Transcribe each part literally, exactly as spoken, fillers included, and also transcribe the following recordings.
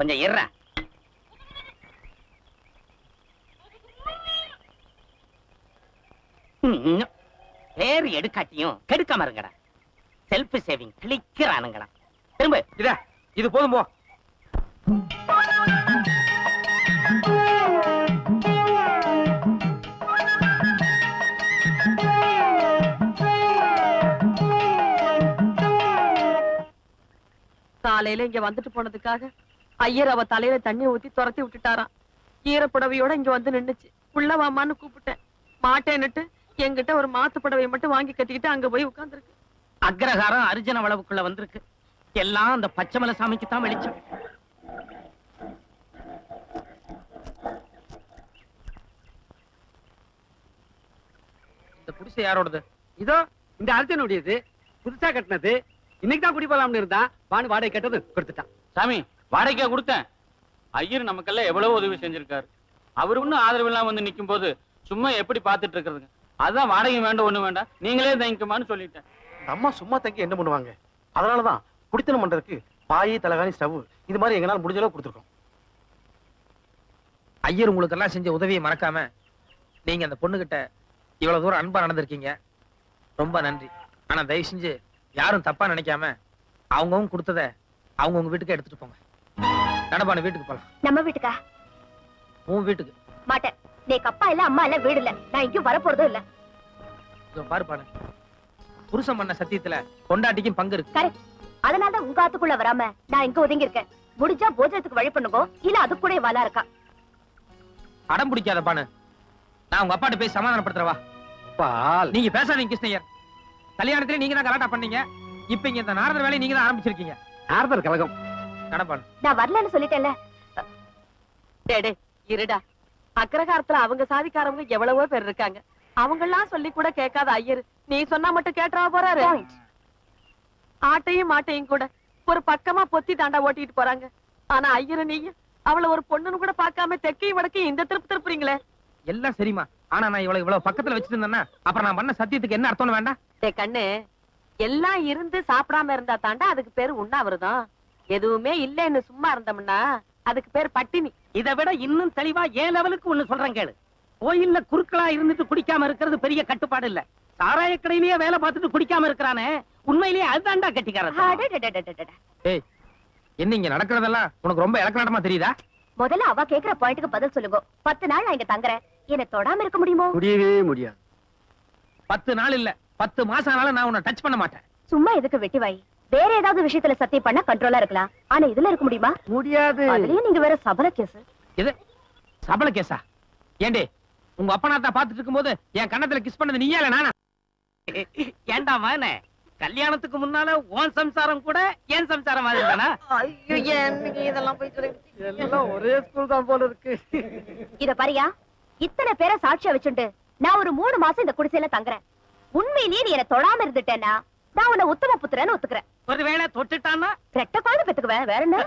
கொஞ்சம் இருடா. பேர் எடுக்காட்டியும் கெடுக்காம இருங்கடா. செல்ஃப் சேவிங் கிளிக்கிறானுங்கடா. திரும்ப இத இது போதும் போ. காலையில இங்க வந்துட்டு போனதுக்காக ஐயர் அவ தலையில தண்ணி ஊத்தி துரத்தி விட்டுட்டாராம். ஈரப்புடவையோட இங்க வந்து நின்னுச்சு. உள்ள வாமான்னு கூப்பிட்டேன். மாட்டேன்னுட்டு என்கிட்ட ஒரு மாத்து புடவையை மட்டும் வாங்கி கட்டிக்கிட்டு அங்க போய் உட்கார்ந்துருக்கு. அக்ரஹாரம் அர்ஜுன அளவுக்குள்ள வந்திருக்கு. எல்லாம் அந்த பச்சைமலை சாமிக்கு தான் வெளிச்சம். இந்த குடிசை யாரோடது? இதோ இந்த அர்ஜுனுடையது. புதுசா கட்டினது. இன்னைக்கு தான் குடி போலாம்னு இருந்தா வாணி வாடகை கட்டது கொடுத்துட்டான். சாமி வாடகைக்கா கொடுத்தேன். ஐயர் நமக்கெல்லாம் எவ்வளவு உதவி செஞ்சிருக்காரு. அவரு ஒன்னும் ஆதரவு இல்லாம வந்து நிக்கும் போது சும்மா எப்படி பாத்துட்டு இருக்கிறதுங்க. அதான் வாடகை வேண்டாம் ஒண்ணு வேண்டாம் நீங்களே தங்கிக்குமான்னு சொல்லிட்டேன். அம்மா சும்மா தங்கி என்ன பண்ணுவாங்க? அதனாலதான் குடித்தனம் பண்றதுக்கு பாய் தலகாணி ஸ்டவ் இது மாதிரி எங்களால் முடிஞ்ச அளவு கொடுத்துருக்கோம். ஐயர் உங்களுக்கு எல்லாம் செஞ்ச உதவியை மறக்காம நீங்க அந்த பொண்ணுகிட்ட இவ்வளவு தூரம் அன்பா நடந்திருக்கீங்க. ரொம்ப நன்றி. ஆனா தயவு செஞ்சு யாரும் தப்பா நினைக்காம அவங்கவுங்க கொடுத்தத அவங்க உங்க வீட்டுக்கு எடுத்துட்டு போங்க. நடப்பான வீட்டுக்கு போலாம். நம்ம வீட்டுக்கா? உன் வீட்டுக்கு மாட்டேன். நீக்கு அப்பா இல்ல அம்மா இல்ல வீடு இல்ல. நான் இங்கேயும் வரப்போறதும் இல்ல. பாருப்பானு புருஷன் பண்ண சத்தியத்துல கொண்டாட்டிக்கும் பங்கு இருக்கு. கரெக்ட். அதனாலதான் உங்க ஆத்துக்குள்ள வராம நான் இங்க ஒதுங்கி இருக்கேன். முடிஞ்சா போஜனத்துக்கு வழி பண்ணுங்க. இல்ல அது கூட வாலா இருக்கா. அடம் பிடிக்காத பானு. நான் உங்க அப்பாட்ட போய் சமாதானப்படுத்துறவா. பால் நீங்க பேசாதீங்க கிருஷ்ணய்யர். கல்யாணத்துல நீங்க தான் கலாட்டா பண்ணீங்க. இப்ப இங்க இந்த நாரதர் வேலையை நீங்க தான் ஆரம்பிச்சிருக்கீங்க. நாரதர் கலகம் நடப்பானு. நான் வரலன்னு சொல்லிட்டேன்ல. டேடே இருடா. அக்ரஹாரத்துல அவங்க சாதிக்காரவங்க எவ்வளவோ பேர் இருக்காங்க. அவங்க எல்லாம் சொல்லி கூட கேட்காத ஐயர் நீ சொன்னா மட்டும் கேட்டா போறாரு. ஆட்டையும் மாட்டையும் கூட ஒரு பக்கமா பொத்தி தாண்டா ஓட்டிட்டு போறாங்க. ஆனா ஐயரு நீங்க அவளை ஒரு பொண்ணுன்னு கூட பாக்காம தெக்கையும் வடக்கையும் இந்த திருப்பு திருப்புறீங்களே. எல்லாம் சரிமா. ஆனா நான் இவ்வளவு இவ்வளவு பக்கத்துல வச்சிட்டு இருந்தேன்னா அப்புறம் நான் பண்ண சத்தியத்துக்கு என்ன அர்த்தம்னு வேண்டாம். டே கண்ணு எல்லாம் இருந்து சாப்பிடாம இருந்தா தாண்டா அதுக்கு பேரு உண்ணாவிரதம். எதுவுமே இல்லைன்னு சும்மா இருந்தோம்னா அதுக்கு பேர் பட்டினி. இதை விட இன்னும் தெளிவா ஏன் லெவலுக்கு ஒண்ணு சொல்றேன் கேளு. கோயில்ல குறுக்களா இருந்துட்டு குடிக்காம இருக்கிறது பெரிய கட்டுப்பாடு இல்ல. சாராய கடையிலேயே வேலை பார்த்துட்டு குடிக்காம இருக்கிறானே உண்மையிலேயே அதுதான்டா கட்டிக்காரன். ஏய் என்ன இங்க நடக்கிறதெல்லாம் உனக்கு ரொம்ப இலக்கணமா தெரியுதா? முதல்ல அவ கேக்குற பாயிண்ட்க்கு பதில் சொல்லுங்க. பத்து நாள் நான் இங்க தங்குறேன். என்ன தொடாம இருக்க முடியுமோ? முடியவே முடியாது. பத்து நாள் இல்ல பத்து மாசம் ஆனாலும் நான் உன்னை டச் பண்ண மாட்டேன். சும்மா எதுக்கு வெட்டி வாய்? வேற ஏதாவது விஷயத்துல சத்தியம் பண்ணா கண்ட்ரோலா இருக்கலாம். ஆனா இதுல இருக்க முடியுமா? முடியாது. அதுலயும் நீங்க வேற சபல கேஸ். இது சபல கேஸா? ஏண்டே உங்க அப்பனாத்தா பாத்துட்டு இருக்கும்போது என் கண்ணத்துல கிஸ் பண்ணது நீயா இல்ல நானா? ஏண்டா மகனே கல்யாணத்துக்கு முன்னால உன் சம்சாரம் கூட ஏன் சம்சாரம் மாதிரி தானா? ஐயோ என்னங்க இதெல்லாம் போய் எல்லாம் ஒரே ஸ்கூல் தான் போல இருக்கு. இத பாரியா, இத்தனை பேரை சாட்சியா வச்சுட்டு நான் ஒரு மூணு மாசம் இந்த குடிசையில தங்குறேன். உண்மையிலேயே நீ என்ன தொடாம இருந்துட்டேன்னா நான் உன்னை உத்தம புத்திரன்னு ஒத்துக்கிறேன். ஒருவேளை தொட்டுட்டான்னா ரெட்ட குழந்தை பெத்துக்குவேன். வேற என்ன?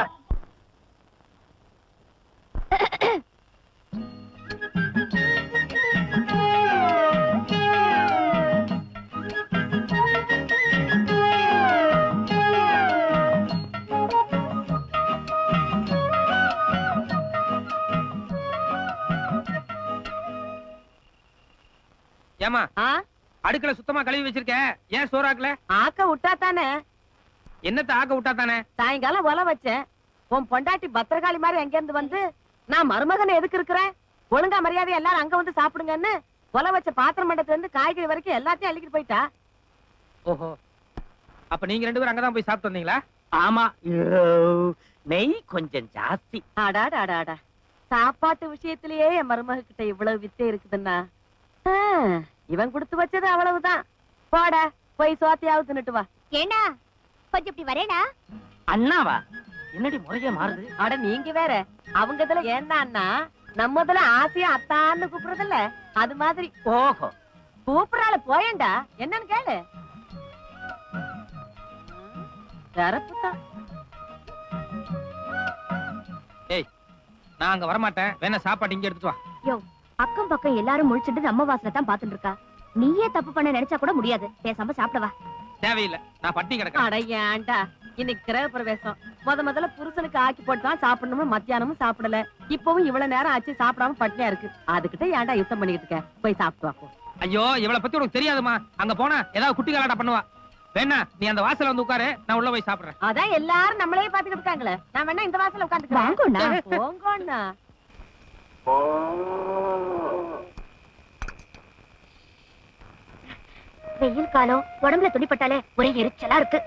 ஏமா அடுக்கல சுத்தமா கழுவி வச்சிருக்கேன். ஏன் சோறாக்கல? ஆக்க விட்டா தானே. என்னத்த ஆக்க விட்டா தானே? சாயங்காலம் ஒல வச்சேன். உன் பொண்டாட்டி பத்திரகாளி மாதிரி எங்க இருந்து வந்து நான் மருமகன் எதுக்கு இருக்கிறேன் ஒழுங்கா மரியாதை எல்லாரும் அங்க வந்து சாப்பிடுங்கன்னு ஒல வச்ச பாத்திரம் மண்டத்துல இருந்து காய்கறி வரைக்கும் எல்லாத்தையும் அள்ளிக்கிட்டு போயிட்டா. ஓஹோ அப்ப நீங்க ரெண்டு பேரும் அங்கதான் போய் சாப்பிட்டு வந்தீங்களா? ஆமா நெய் கொஞ்சம் ஜாஸ்தி. ஆடாடாடாடா சாப்பாட்டு விஷயத்திலேயே என் மருமக கிட்ட இவ்வளவு வித்தை இருக்குதுன்னா இவன் கொடுத்து வச்சது அவ்வளவுதான். போடா போய் சோத்தையாவது தின்னுட்டு வா. ஏண்டா கொஞ்சம் இப்படி வரேனா? அண்ணாவா? என்னடி முறைய மாறுது? அட நீங்க வேற அவங்க இதுல ஏன்னா நம்ம இதுல ஆசையா அத்தான்னு கூப்பிடுறதில்ல அது மாதிரி. ஓஹோ கூப்பிடறால போயேண்டா என்னன்னு கேளு. தரப்புதான். ஏய் நான் அங்க வரமாட்டேன். வேணா சாப்பாடு இங்க எடுத்துட்டு வா. யோ அக்கம் பக்கம் எல்லாரும் முழிச்சுட்டு நம்ம வாசல தான் பாத்துட்டு இருக்கா. நீயே தப்பு பண்ண நினைச்சா கூட முடியாது. பேசாம சாப்பிடவா. தேவையில்லை நான் பட்டி கிடக்கேன். அட ஏன்டா இன்னைக்கு கிரக பிரவேசம். முத முதல்ல புருஷனுக்கு ஆக்கி போட்டுதான் சாப்பிடணும்னு மத்தியானமும் சாப்பிடல. இப்பவும் இவ்வளவு நேரம் ஆச்சு சாப்பிடாம பட்டினியா இருக்கு. அதுகிட்ட ஏன்டா யுத்தம் பண்ணிட்டு இருக்க? போய் சாப்பிட்டு வாப்போ. ஐயோ இவளை பத்தி உனக்கு தெரியாதுமா. அங்க போனா ஏதாவது குட்டி கலாட்டா பண்ணுவா. வேணா நீ அந்த வாசல்ல வந்து உட்காரு, நான் உள்ள போய் சாப்பிடுறேன். அதான் எல்லாரும் நம்மளே பாத்துக்கிட்டு இருக்காங்களே, நான் வேணா இந்த வாசல்ல உட்காந்துக்கிறேன். போங்கண்ணா. வெயில் காலம், உடம்புல துணிப்பட்டாலே ஒரே எரிச்சலா இருக்கு.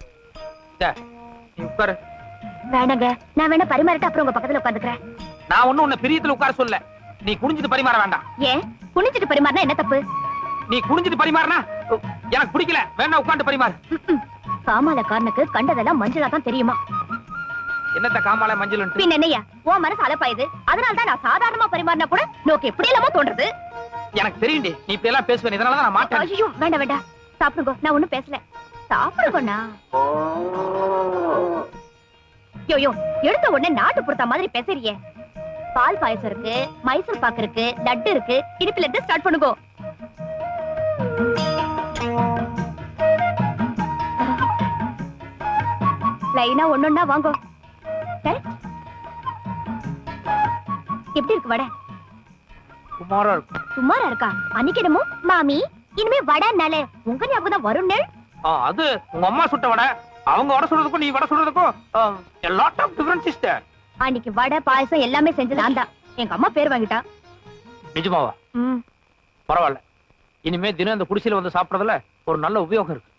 நீ உட்காரு. வேணாங்க, நான் வேணா பரிமாறிட்டு அப்புறம் உங்க பக்கத்துல உட்காந்துக்கிறேன். நான் ஒண்ணும் உன்னை பிரியத்துல உட்கார சொல்ல. நீ குனிஞ்சிட்டு பரிமாற வேண்டாம். ஏன் குனிஞ்சிட்டு பரிமாறினா என்ன தப்பு? நீ குனிஞ்சிட்டு பரிமாறினா எனக்கு பிடிக்கல. வேணா உட்காந்து பரிமாறு. காமாலக்காரனுக்கு கண்டதெல்லாம் மஞ்சளா தான் தெரியுமா? என்னத்த காமால மஞ்சள்? பின் என்னையா உன் மனசு அலப்பாயுது. அதனால தான் நான் சாதாரணமா பரிமாறினா கூட நோக்கு எப்படி இல்லாம தோன்றது. எனக்கு தெரியும்டி நீ இப்படி எல்லாம் பேசுவேன். இதனாலதான் நான் மாட்டேன். ஐயோ வேண்டாம் வேண்டாம், சாப்பிடுங்க. நான் ஒண்ணும் பேசல. சாப்பிடுங்கண்ணா. யோயோ எடுத்த உடனே நாட்டு பொறுத்த மாதிரி பேசுறியே. பால் பாயசம் இருக்கு, மைசூர் பாக்கு இருக்கு, லட்டு இருக்கு. இடுப்புல இருந்து ஸ்டார்ட் பண்ணுங்க. லைனா ஒன்னொன்னா வாங்க. எப்படி இருக்கு வடை? குமாரா இருக்கு. சுமாரா இருக்கா? அன்னைக்கு என்னமோ மாமி இனிமே வடைனாலே உங்க ஞாபகம் தான் வரும். அது உங்க அம்மா சுட்ட வடை. அவங்க வடை சுடுறதுக்கும் நீ வடை சுடுறதுக்கும் a lot of difference is there. அன்னைக்கு வடை பாயசம் எல்லாமே செஞ்சது நான் தான். எங்க அம்மா பேர் வாங்கிட்டா. நிஜமாவா? ம் பரவாயில்ல. இனிமே தினம் இந்த குடிசையில வந்து சாப்பிடுறதுல ஒரு நல்ல உபயோகம் இருக்கு.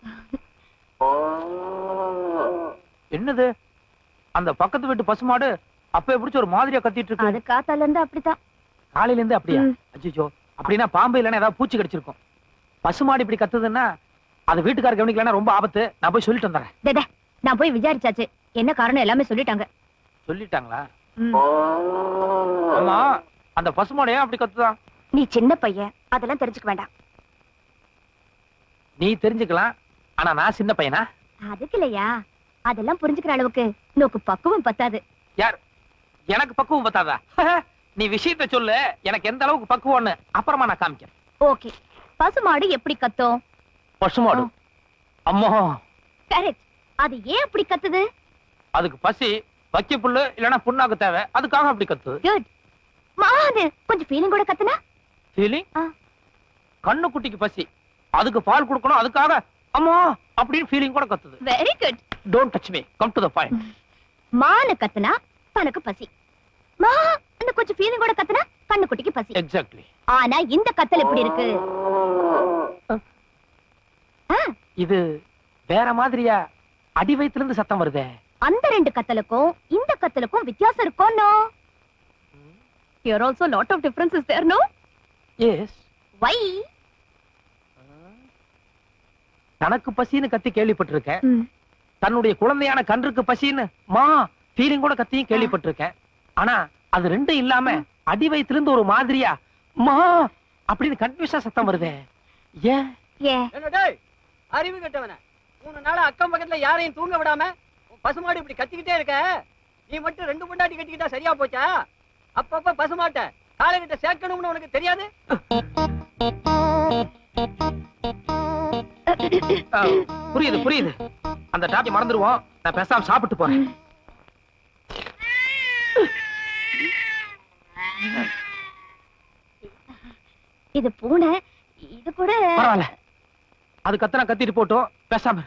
என்னது அந்த பக்கத்து வீட்டு பசுமாடு அப்ப பிடிச்ச ஒரு மாதிரியா கத்திட்டு இருக்கு? அது காத்தால இருந்து அப்படித்தான். காலையில இருந்து அப்படியா? அச்சோ, அப்படின்னா பாம்பு இல்லைன்னா ஏதாவது பூச்சி கடிச்சிருக்கும். பசுமாடு இப்படி கத்துதுன்னா அது வீட்டுக்கார கவனிக்கலன்னா ரொம்ப ஆபத்து. நான் போய் சொல்லிட்டு வந்துடுறேன். நான் போய் விசாரிச்சாச்சு. என்ன காரணம் எல்லாமே சொல்லிட்டாங்க. சொல்லிட்டாங்களா? ஆமா, அந்த பசுமாடு ஏன் அப்படி கத்துதான்? நீ சின்ன பையன், அதெல்லாம் தெரிஞ்சுக்க வேண்டாம். நீ தெரிஞ்சுக்கலாம், ஆனா நான் சின்ன பையனா? அதுக்கு இல்லையா, அதெல்லாம் புரிஞ்சுக்கிற அளவுக்கு நோக்கு பக்குவம் பத்தாது. யார்? எனக்கு பக்குவம் பத்தாதா? நீ விஷயத்த சொல்லு, எனக்கு எந்த அளவுக்கு பக்குவம்னு அப்புறமா நான் காமிக்கிறேன். ஓகே. பசுமாடு எப்படி கத்தும்? பசுமாடு அம்மா கரெக்ட். அது ஏன் அப்படி கத்துது? அதுக்கு பசி, வக்கி புல்லு இல்லனா புண்ணாக்கு தேவை, அதுக்காக அப்படி கத்துது. குட். மாது கொஞ்சம் ஃபீலிங் கூட கத்துனா? ஃபீலிங்? கண்ணு குட்டிக்கு பசி, அதுக்கு பால் கொடுக்கணும், அதுக்காக அம்மா அப்படினு ஃபீலிங் கூட கத்துது. Very good. Don't touch me, come to the point. மானு கத்துனா தனக்கு பசி. மா அந்த கொஞ்சம் ஃபீலிங் கூட கத்துனா கண்ணு குட்டிக்கு பசி. எக்ஸாக்ட்லி. ஆனா இந்த கத்தல் எப்படி இருக்கு? இது வேற மாதிரியா அடி வயித்துல இருந்து சத்தம் வருதே. அந்த ரெண்டு கத்தலுக்கும் இந்த கத்தலுக்கும் வித்தியாசம் இருக்கும். No, here also lot of difference is there. No? Yes. Why? தனக்கு பசின்னு கத்தி கேள்விப்பட்டிருக்கேன். தன்னுடைய குழந்தையான கன்றுக்கு பசின்னு மா ஃபீலிங் கூட கத்தியும் கேள்விப்பட்டிருக்கேன். ஆனா அது ரெண்டும் இல்லாம அடி வயித்துல இருந்து ஒரு மாதிரியா மா அப்படின்னு கன்ஃபியூஸா சத்தம் வருதே. ஏன்? ஏன்? டேய் அறிவு கெட்டவன, மூணு நாளா அக்கம் பக்கத்துல யாரையும் தூங்க விடாம பசுமாடு இப்படி கத்திக்கிட்டே இருக்க. நீ மட்டும் ரெண்டு பொண்டாட்டி கட்டிக்கிட்டா சரியா போச்சா? அப்பப்ப பசுமாட்ட காலை கிட்ட சேர்க்கணும்னு உனக்கு தெரியாது? புரியுது புரியுது. அந்த டாபிக் மறந்துடுவோம். நான் பேசாம சாப்பிட்டு போறேன். இது பூனை, இது கூட பரவாயில்ல. அது கத்தனா கத்திட்டு போட்டோம், பேசாம.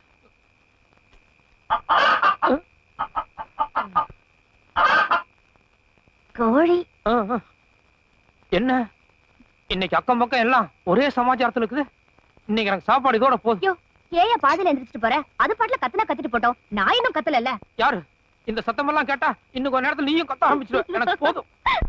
கோழி. என்ன இன்னைக்கு அக்கம் பக்கம் எல்லாம் ஒரே சமாச்சாரத்துல இருக்குது. இன்னைக்கு எனக்கு சாப்பாடு இதோட போதும். ஏயா பாதியில எந்திரிச்சிட்டு போற? அது பாட்டுல கத்தனா கத்திட்டு போட்டோம். நான் இன்னும் கத்தல. யாரு இந்த சத்தம் எல்லாம் கேட்டா இன்னும் கொஞ்ச நேரத்துல நீயும் கத்த ஆரம்பிச்சிரு. எனக்கு போதும்.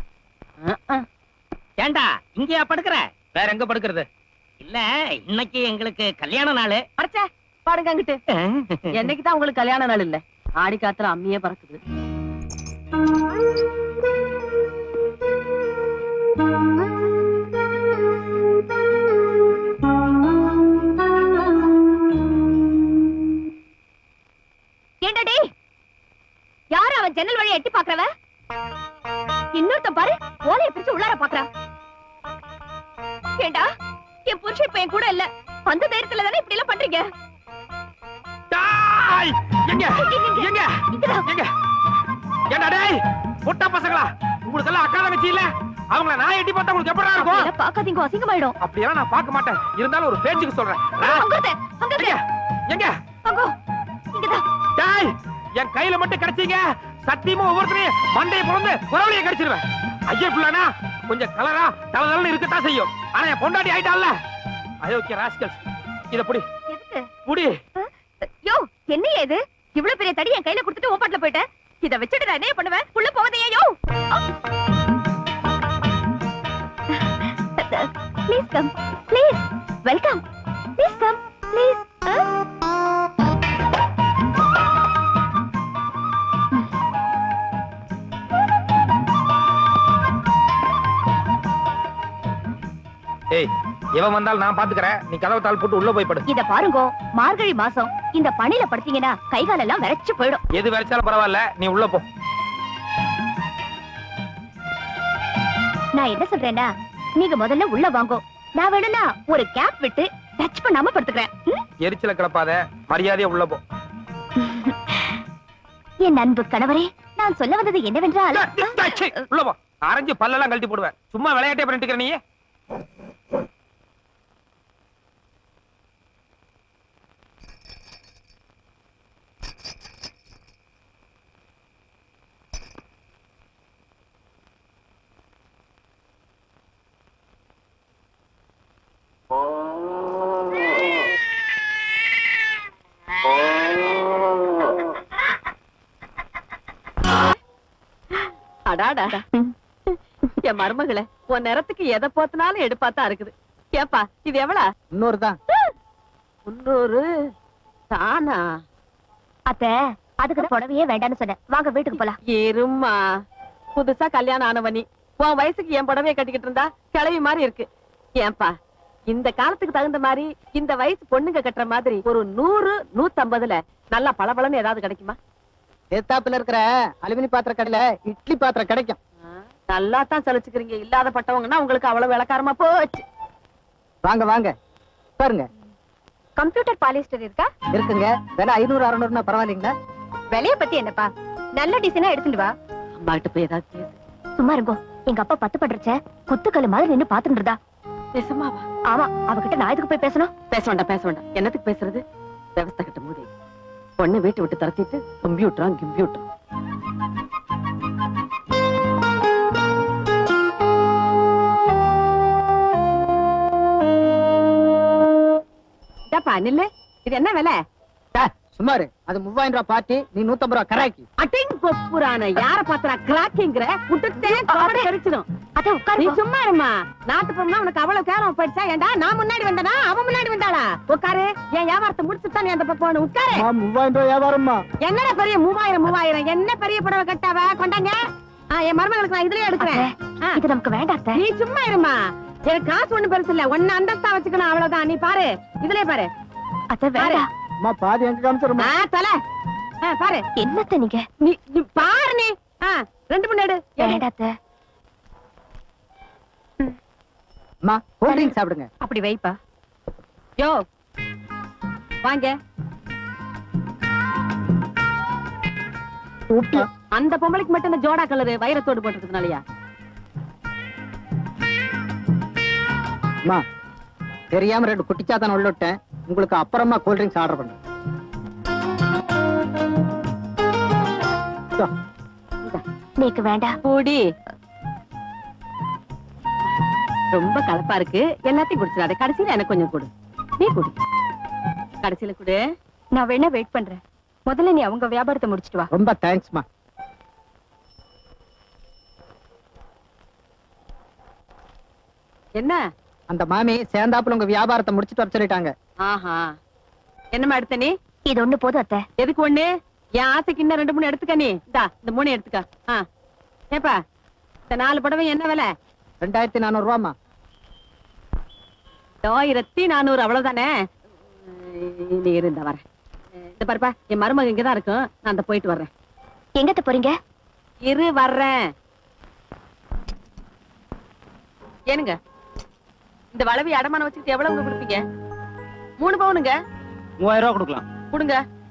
ஏண்டா இங்கயா படுக்கிற? வேற எங்க படுக்கிறது? இல்ல, இன்னைக்கு எங்களுக்கு கல்யாண நாள். அரைச்சே பாருங்க அங்கிட்டு. என்னைக்குதான் உங்களுக்கு கல்யாண நாள் இல்ல? ஆடி காத்துல அம்மியே பறக்குது. ஏண்டா யாரு அவன் ஜன்னல் வழியா எட்டி பாக்குறவ? இன்னொருத்தன் பாரு ஓலையை பிரிச்சு உள்ளார பாக்குறான். ஏண்டா என் புருஷன் இப்ப என் கூட இல்ல. அந்த தைரியத்துல தானே இப்படி எல்லாம் பண்றீங்க? எங்க எங்க எங்க ஏண்டா டேய் பொட்டா பசங்களா உங்களுக்கு எல்லாம் அக்கா தங்கச்சி இல்ல அவங்கள நான் எட்டி பார்த்தா உங்களுக்கு எப்படா இருக்கும் பாக்காதீங்க அசிங்கமாயிடும் அப்படியெல்லாம் நான் பார்க்க மாட்டேன் இருந்தாலும் ஒரு பேச்சுக்கு சொல்றேன் எங்க எங்க டேய் என் கையில மட்டும் கிடைச்சீங்க சத்தியமா ஒவ்வொருத்தரையும் மண்டையை பொழந்து குரவழியை கடிச்சிருவேன் ஐயா பிள்ளைனா கொஞ்சம் கலரா தலதலன்னு இருக்கத்தான் செய்யும் ஆனா என் பொண்டாட்டி ஆயிட்டான்ல அயோக்கிய ராஸ்கல்ஸ் இத புடி புடி யோ என்ன இது இவ்வளவு பெரிய தடி என் கையில கொடுத்துட்டு ஓப்பாட்ல போயிட்டேன் இத வச்சிட்டு நான் என்ன பண்ணுவேன் உள்ள போவதே யோ please come please welcome please come please ஏய் எவன் வந்தாலும் நான் பாத்துக்கறேன் நீ கதவை தாள் போட்டு உள்ள போய் படு இத பாருங்க மார்கழி மாசம் இந்த பனில படுத்தீங்கன்னா கை கால் எல்லாம் விரைச்சு போய்டும் எது விரைச்சாலும் பரவாயில்ல நீ உள்ள போ நான் என்ன சொல்றேன்னா நீங்க முதல்ல உள்ள வாங்கோ நான் வேணும்னா ஒரு கேப் விட்டு டச் பண்ணாம படுத்துக்கிறேன் எரிச்சல கிளப்பாத மரியாதையா உள்ள போ என் அன்பு கணவரே நான் சொல்ல வந்தது என்னவென்றால் உள்ள போ அரைஞ்சு பல்லெல்லாம் கழட்டி போடுவேன் சும்மா விளையாட்டே பண்ணிட்டு நீ அடாடா என் மருமகளே உன் நேரத்துக்கு எதை போத்தினாலும் எடுப்பாத்தான் இருக்குது ஏப்பா இது எவ்வளவு இன்னொரு தான் முன்னூறு தானா அத்த அதுக்கு புடவையே வேண்டாம்னு சொன்னேன் வாங்க வீட்டுக்கு போலாம் இருமா புதுசா கல்யாணம் ஆனவனி உன் வயசுக்கு என் புடவைய கட்டிக்கிட்டு இருந்தா கிளவி மாதிரி இருக்கு ஏன்பா இந்த காலத்துக்கு தகுந்த மாதிரி இந்த வயசு பொண்ணுங்க கட்டுற மாதிரி ஒரு நூறு நூத்தம்பதுல நல்லா பளபளன்னு ஏதாவது கிடைக்குமா தேத்தாப்புல இருக்கிற அலுமினி பாத்திர கடையில இட்லி பாத்திரம் கிடைக்கும் நல்லா தான் சலிச்சுக்கிறீங்க இல்லாத பட்டவங்கன்னா உங்களுக்கு அவ்வளவு விளக்காரமா போச்சு வாங்க வாங்க பாருங்க கம்ப்யூட்டர் பாலிஸ்டர் இருக்கா இருக்குங்க விலை ஐநூறு அறுநூறுனா பரவாயில்லைங்களா விலைய பத்தி என்னப்பா நல்ல டிசைனா எடுத்துட்டு வா அம்மா கிட்ட போய் ஏதாவது சும்மா இருங்கோ எங்க அப்பா பத்து பண்றச்ச குத்துக்கல்லு மாதிரி நின்னு பாத்துட்டு இருந்தா பேசுமாவா ஆமா அவகிட்ட நான் எதுக்கு போய் பேசணும் பேச வேண்டாம் பேச வேண்டாம் என்னத்துக்கு பேசுறது விவசாய கிட்ட மூதி பொண்ணு வீட்டை விட்டு துரத்திட்டு கம்ப்யூட்டரா கம்ப்யூட்டர் நில்லு இது என்ன விலை சுமாரு அது மூவாயிரம் ரூபாய் பார்ட்டி நீ நூத்தம்பது ரூபாய் கராக்கி அட்டிங் கொப்புரான யார பாத்திரா கிராக்கிங்கிற விட்டுட்டேன் கரிச்சிடும் அத உட்காரு நீ சும்மா இருமா நாட்டு பொண்ணா உனக்கு அவ்வளவு கேரம் போயிடுச்சா ஏண்டா நான் முன்னாடி வந்தனா அவன் முன்னாடி வந்தாளா உட்காரு என் வியாபாரத்தை முடிச்சுட்டு நீ அந்த பக்கம் உட்காரு மூவாயிரம் ரூபாய் வியாபாரம்மா என்னடா பெரிய மூவாயிரம் மூவாயிரம் என்ன பெரிய புடவை கட்டாவ கொண்டாங்க என் மருமகளுக்கு நான் இதுலயே எடுக்கிறேன் இது நமக்கு வேண்டாம் நீ சும்மா இருமா எனக்கு காசு ஒண்ணு பெருசு இல்ல ஒன்னு அந்தஸ்தா வச்சுக்கணும் அவ்வளவுதான் நீ பாரு இதுலயே பாரு அத வேற அம்மா பாதி எங்க காமிச்சிருமா தல பாரு என்னத்த நீங்க நீ நீ பாரு நீ ரெண்டு மணி எடு வேண்டாத்த அம்மா கூல் ட்ரிங்க் சாப்பிடுங்க அப்படி வைப்பா யோ வாங்க அந்த பொம்பளைக்கு மட்டும் இந்த ஜோடா கலரு வைரத்தோடு போட்டுக்கிறதுனாலயா அம்மா தெரியாம ரெண்டு குட்டிச்சாத்தான் உள்ள விட்டேன் உங்களுக்கு அப்புறமா கூல் ட்ரிங்க்ஸ் ஆர்டர் பண்றேன் நீக்கு வேண்டாம் கூடி ரொம்ப கலப்பா இருக்கு எல்லாத்தையும் குடிச்சிடாத கடைசியில எனக்கு கொஞ்சம் கொடு நீ குடி கடைசியில குடு நான் வேணா வெயிட் பண்றேன் முதல்ல நீ அவங்க வியாபாரத்தை முடிச்சிட்டு வா ரொம்ப தேங்க்ஸ்மா என்ன அந்த மாமி சேர்ந்தாப்புல உங்க வியாபாரத்தை முடிச்சிட்டு வர சொல்லிட்டாங்க ஆஹா என்னமா எடுத்த நீ இது ஒண்ணு போதும் அத்தை எதுக்கு ஒண்ணு என் ஆசைக்கு இன்னும் ரெண்டு மூணு எடுத்துக்க நீ இந்தா இந்த மூணு எடுத்துக்க ஏப்பா இந்த நாலு புடவை என்ன விலை ரெண்டாயிரத்தி நானூறு ரூபாமா ஆயிரத்தி நானூறு அவ்வளவுதானே நீ இருந்த வரேன் இந்த பாருப்பா என் மருமக இங்கதான் இருக்கும் நான் அந்த போயிட்டு வர்றேன் எங்கத்த போறீங்க இரு வர்றேன் ஏனுங்க இந்த வளவி அடமான வச்சுட்டு எவ்வளவு கொடுப்பீங்க மூணு பவுனுங்க மூவாயிரம் ரூபாய் கொடுக்கலாம் கொடுங்க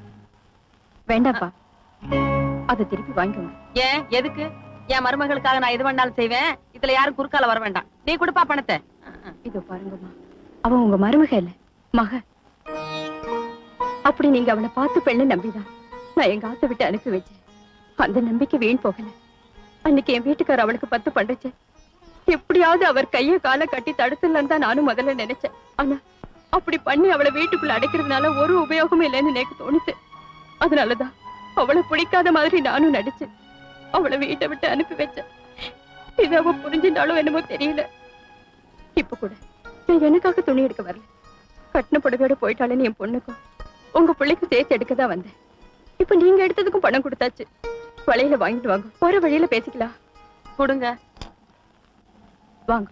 வேண்டாப்பா, அதை திருப்பி வாங்கிக்கோங்க. ஏன் எதுக்கு? என் மருமகளுக்காக நான் எது வேணாலும் செய்வேன். இதுல யாரும் குறுக்கால வர வேண்டாம். நீ கொடுப்பா பணத்தை. இதோ பாருங்கம்மா, அவன் உங்க மருமக இல்ல, மக. அப்படி நீங்க அவனை பார்த்து பெண்ணு நம்பிதான் நான் எங்க ஆத்த விட்டு அனுப்பி வச்சேன். அந்த நம்பிக்கை வீண் போகல. அன்னைக்கு என் வீட்டுக்காரர் அவளுக்கு பத்து பண்றச்சு. எப்படியாவது அவர் கைய காலை கட்டி தடுத்துலன்னு தான் நானும் முதல்ல நினைச்சேன். ஆனா அப்படி பண்ணி அவளை வீட்டுக்குள்ள அடைக்கிறதுனால ஒரு உபயோகமும் இல்லைன்னு எனக்கு தோணுச்சு. அதனாலதான் அவளை பிடிக்காத மாதிரி நானும் நடிச்சேன். அவளை வீட்டை விட்டு அனுப்பி வச்சேன். இது அவ புரிஞ்சிருந்தாலும் என்னமோ தெரியல. இப்ப கூட நான் எனக்காக துணி எடுக்க வரல. கட்டின புடவையோட போயிட்டாளேன்னு என் பொண்ணுக்கும் உங்க பிள்ளைக்கும் சேர்த்து எடுக்கதான் வந்தேன். இப்ப நீங்க எடுத்ததுக்கும் பணம் கொடுத்தாச்சு. வளையல வாங்கிட்டு வாங்க, போற வழியில பேசிக்கலாம். கொடுங்க, வாங்க.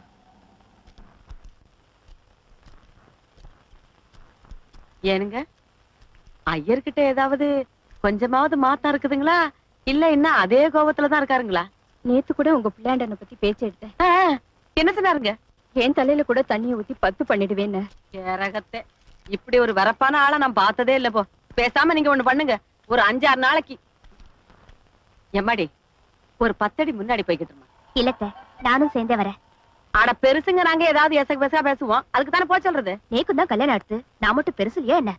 ஏனுங்க, ஐயர்கிட்ட ஏதாவது கொஞ்சமாவது மாத்தம் இருக்குதுங்களா? இல்ல என்ன அதே கோபத்துலதான் இருக்காருங்களா? நேத்து கூட உங்க பிள்ளையாண்டனை பத்தி பேச்சு எடுத்தேன். என்ன சொன்னாருங்க? என் தலையில கூட தண்ணியை ஊத்தி பத்து பண்ணிடுவேன்னு. ஏரகத்தை, இப்படி ஒரு வரப்பான ஆளை நான் பார்த்ததே இல்ல. போ, பேசாம நீங்க ஒண்ணு பண்ணுங்க. ஒரு அஞ்சாறு நாளைக்கு எம்மாடி ஒரு பத்தடி முன்னாடி போய்கிட்டு. இல்லத்த, நானும் சேர்ந்தே வரேன். ஆனா பெருசுங்க, நாங்க ஏதாவது எசக்கு பெருசா பேசுவோம். அதுக்கு தானே போய் சொல்றது. நேக்கு தான் கல்யாணம் அடுத்து, நான் மட்டும் பெருசு இல்லையா என்ன?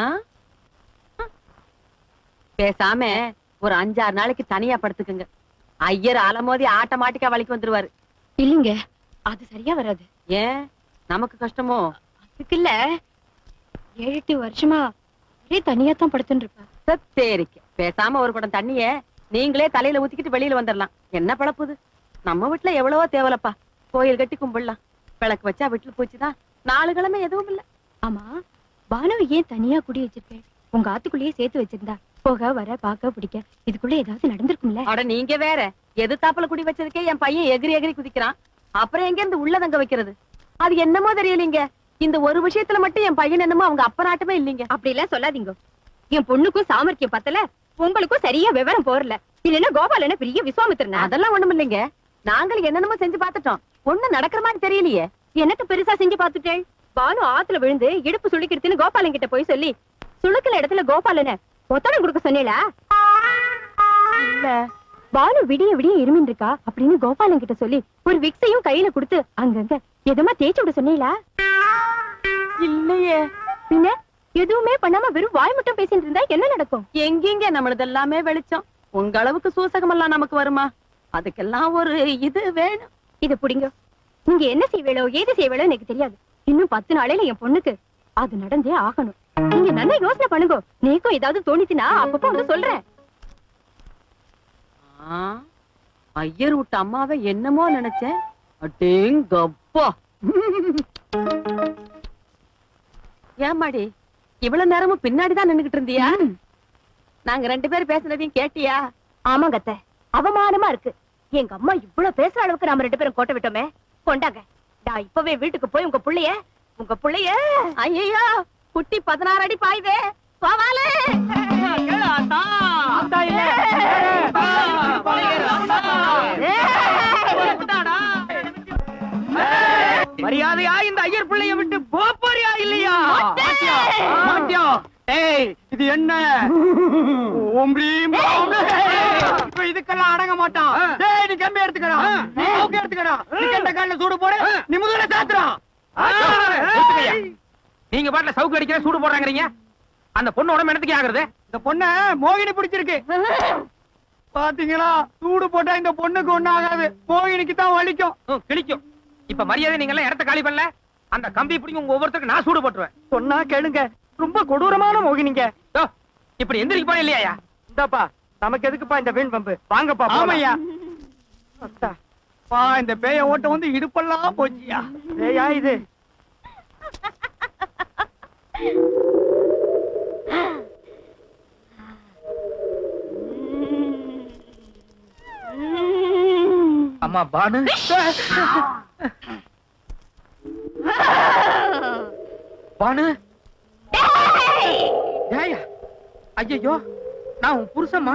பேசாம ஒரு அஞ்சாறு நாளைக்கு தனியா படுத்துக்குங்க. ஐயர் அலமோதி ஆட்டோமேட்டிக்கா வலிக்கு வந்துருவாரு. இல்லைங்க, அது சரியா வராது. ஏன் நமக்கு கஷ்டமோ? அதுக்கு இல்ல, ஏழு எட்டு வருஷமா ஒரே தனியா தான் படுத்துட்டு இருப்பேன். சத்தேரிக்க பேசாம ஒரு குடம் தண்ணிய நீங்களே தலையில ஊத்திக்கிட்டு வெளியில வந்துடலாம். என்ன பழப்புது? நம்ம வீட்டுல எவ்வளவோ தேவலப்பா. கோயில் கட்டி கும்பிடலாம். விளக்கு வச்சா வீட்டுல போச்சுதான். நாலு கிழமை எதுவும் இல்ல. ஆமா, பானுவை ஏன் தனியா குடி வச்சிருக்கேன்? உங்க ஆத்துக்குள்ளேயே சேர்த்து வச்சிருந்தா போக வர பாக்க பிடிக்க இதுக்குள்ள ஏதாவது நடந்திருக்கும்ல? அட நீங்க வேற, எது தாப்புல குடி வச்சதுக்கே என் பையன் எகிரி எகிரி குதிக்கிறான். அப்புறம் எங்க இருந்து உள்ள தங்க வைக்கிறது? அது என்னமோ தெரியலீங்க. இந்த ஒரு விஷயத்துல மட்டும் என் பையன் என்னமோ அவங்க அப்ப நாட்டமே இல்லீங்க. அப்படி எல்லாம் சொல்லாதீங்க. என் பொண்ணுக்கும் சாமர்த்தியம் பத்தல, உங்களுக்கும் சரியா விவரம் போறல. இல்லன்னா கோபாலன பெரிய விஸ்வாமித்திரன். அதெல்லாம் ஒண்ணும் இல்லைங்க. நாங்களும் என்னென்னமோ செஞ்சு பாத்துட்டோம். ஒண்ணு நடக்கிற மாதிரி தெரியலையே. என்னத்த பெருசா செஞ்சு பாத்துட்டேன்? பானு ஆத்துல விழுந்து இடுப்பு சுளுக்கிடுதுன்னு கோபாலன் கிட்ட போய் சொல்லி சுளுக்கிற இடத்துல கோபாலன ஒத்தடம் கொடுக்க சொன்னீங்களா? இல்ல, பானு விடிய விடிய இருமின் இருக்கா அப்படின்னு கோபாலன் கிட்ட சொல்லி ஒரு விக்ஸையும் கையில கொடுத்து அங்கங்க எதமா தேய்ச்சி விட சொன்னீங்களா? இல்லையே. பின்ன எதுவுமே பண்ணாம வெறும் வாய் மட்டும் பேசிட்டு இருந்தா என்ன நடக்கும்? எங்கெங்க நம்மளது எல்லாமே வெளிச்சம். உங்க அளவுக்கு சூசகம் எல்லாம் நமக்கு வருமா? அதுக்கெல்லாம் ஒரு இது வேணும். இத புடிங்க. நீங்க என்ன செய்வேளோ ஏது செய்வேளோ எனக்கு தெரியாது. இன்னும் பத்து நாளையில என் பொண்ணுக்கு அது நடந்தே ஆகணும். நீங்க நல்லா யோசனை பண்ணுங்க. நீக்கும் ஏதாவது தோணிச்சுன்னா அப்பப்போ வந்து சொல்றேன். ஐயர் விட்ட அம்மாவை என்னமோ நினைச்சேன். அடேங்கப்பா. ஏமாடி இவ்வளவு நேரமும் பின்னாடிதான் நின்னுகிட்டு இருந்தியா? நாங்க ரெண்டு பேரும் பேசுனதையும் கேட்டியா? ஆமாங்க அத்தை, அவமானமா இருக்கு. எங்க அம்மா இவ்வளவு பேசுற அளவுக்கு நாம ரெண்டு பேரும் கோட்டை விட்டோமே. கொண்டாங்க, நான் இப்பவே வீட்டுக்கு போய் உங்க புள்ளைய உங்க புள்ளைய ஐயோ குட்டி பதினாறு அடி பாய்வே போவாலே. மரியாதையா இந்த ஐயர் பிள்ளைய விட்டு போறியா இல்லையா? மாட்டியா? ஏய், இது என்ன? இப்ப இதுக்கெல்லாம் அடங்க மாட்டான். டேய், நீ கம்பி எடுத்துக்கடா, நீ ஓகே எடுத்துக்கடா. நீ கண்ட கால்ல சூடு போடு, நீ முதல்ல சாத்துறா. நீங்க பாட்டுல சவுக்கு அடிக்கிற சூடு போடுறாங்கறீங்க. அந்த பொண்ணு உடம்பு என்னத்துக்கு ஆகுறது? இந்த பொண்ண மோகினி பிடிச்சிருக்கு. பாத்தீங்களா? சூடு போட்டா இந்த பொண்ணுக்கு ஒண்ணு ஆகாது, மோகினிக்கு தான் வலிக்கும், கிழிக்கும். இப்ப மரியாதை நீங்க எல்லாம் இடத்த காலி பண்ணல. அந்த கம்பி பிடிங்க உங்க ஒவ்வொருத்தருக்கு நான் சூடு போட்டுருவேன். சொன்னா கேளுங்க, ரொம்ப கொடூரமான மோகினிங்க. இப்படி எந்திரிக்க போன இல்லையா? இந்தாப்பா, நமக்கு எதுக்குப்பா இந்த வீண் பம்பு? வாங்கப்பா. ஆமையா பா, இந்த பேய ஓட்ட வந்து இடுப்பெல்லாம் போச்சியா? பேயா இது? அம்மா பானு, பானு. ஏயா? ஐயோ, நான் உன் புருஷமா?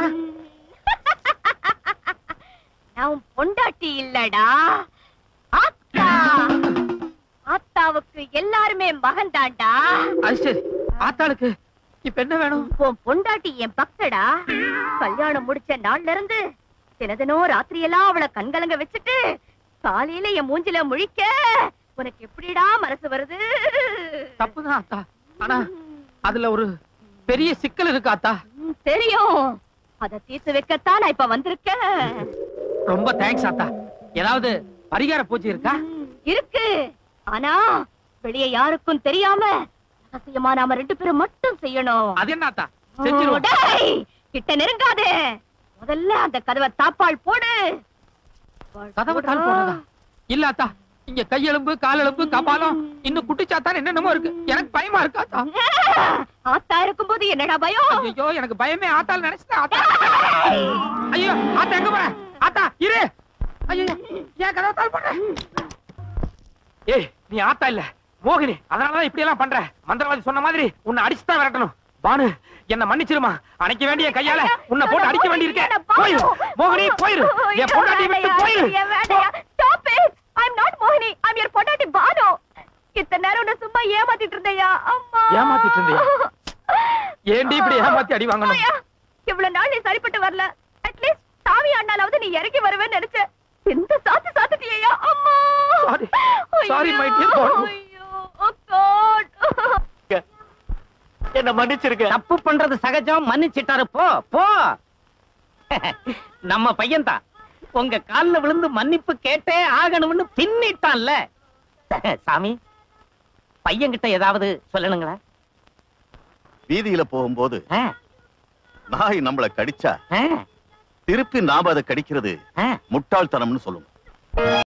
நான் உன் பொண்டாட்டி இல்லடா, ஆத்தா. ஆத்தாவுக்கு எல்லாருமே மகன் தாண்டா. அது சரி, ஆத்தாளுக்கு இப்ப என்ன வேணும்? உன் பொண்டாட்டி என் பக்தடா. கல்யாணம் முடிச்ச நாள்ல இருந்து தினதினோ ராத்திரி எல்லாம் அவளை கண்கலங்க வச்சுட்டு காலையில என் மூஞ்சில முழிக்க உனக்கு எப்படிடா மனசு வருது? தப்புதான் அத்தா. ஆனா அதுல ஒரு பெரிய சிக்கல் இருக்கு அத்தா. தெரியும். அத தீர்த்து வைக்கத்தான் நான் இப்ப வந்திருக்கேன். ரொம்ப தேங்க்ஸ் அத்தா. ஏதாவது பரிகார பூஜை இருக்கா? இருக்கு. ஆனா வெளியே யாருக்கும் தெரியாம ரகசியமா நாம ரெண்டு பேரும் மட்டும் செய்யணும். அது என்ன அத்தா? செஞ்சிருவோம். டேய், கிட்ட நெருங்காதே. முதல்ல அந்த கதவை தாப்பால் போடு. கதவை தாள் போடுறதா? இல்ல அத்தா, இங்க கையெலும்பு காலெலும்பு கபாலம் இன்னும் குட்டிச்சாத்தான் என்னென்னமோ இருக்கு. எனக்கு பயமா இருக்கு அத்தா. ஆத்தா இருக்கும்போது என்னடா பயம்? ஐயோ, எனக்கு பயமே ஆத்தால் நினைச்சேன். ஆத்தா, ஐயோ ஆத்தா எங்க போற? ஆத்தா இரு. ஐயோ, ஏன் கதவை தாள் போடுற? ஏய், நீ ஆத்தா இல்ல மோகினி, அதனாலதான் இப்படி எல்லாம் பண்ற. மந்திரவாதி சொன்ன மாதிரி உன்னை அடிச்சுதான் விரட்டணும். பானு, என்ன மன்னிச்சிருமா. அணைக்க வேண்டிய கையால உன்னை போட்டு அடிக்க வேண்டி இருக்கேன். போயிரு மோகினி, போயிரு. என் பொண்டாட்டி விட்டு போயிரு. Stop it. I'm not Mohini. I'm your பொண்டாட்டி பானு. இத்தனை நேரம் உன்னை சும்மா ஏமாத்திட்டு இருந்தேயா? அம்மா, ஏமாத்திட்டு இருந்தியா? ஏண்டி இப்படி ஏமாத்தி அடி வாங்கணும்? இவ்வளவு நாள் நீ சரிப்பட்டு வரல. அட்லீஸ்ட் சாமி அண்ணாலாவது நீ இறங்கி வருவேன்னு நினைச்சேன். எந்த சாத்து சாத்துட்டியா? அம்மா, sorry sorry my dear Banu. Oh God. என்ன மன்னிச்சிருக்க. தப்பு பண்றது சகஜம். மன்னிச்சிட்டாரு. போ போ. நம்ம பையன் தான் உங்க கால்ல விழுந்து மன்னிப்பு கேட்டே ஆகணும்னு பின்னிட்டான்ல. சாமி, பையன்கிட்ட ஏதாவது சொல்லணுங்களா? வீதியில போகும்போது ஆ, நாய் நம்மள கடிச்சா ஆ, திருப்பி நாம அதை கடிக்கிறது ஆ. முட்டாள்தனம்னு சொல்லுவோம்.